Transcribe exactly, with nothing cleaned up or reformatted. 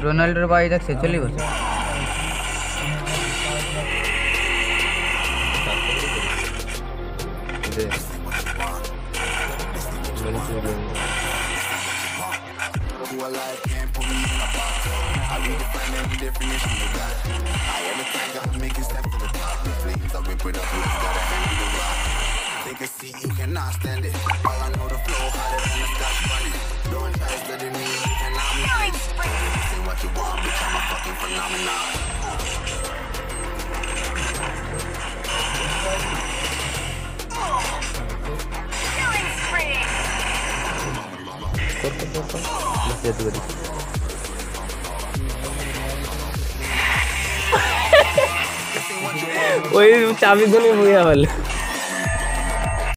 রোনাল্ডোর বয়স দেখ ছেচল্লিশ বছর। They can see you cannot stand it. All I know the flow harder than the stop running. Don't try studying me, you cannot manage. Say what you want, bitch, I'm a fucking phenomenon. ওই চাবি ধরে বইয়া বলে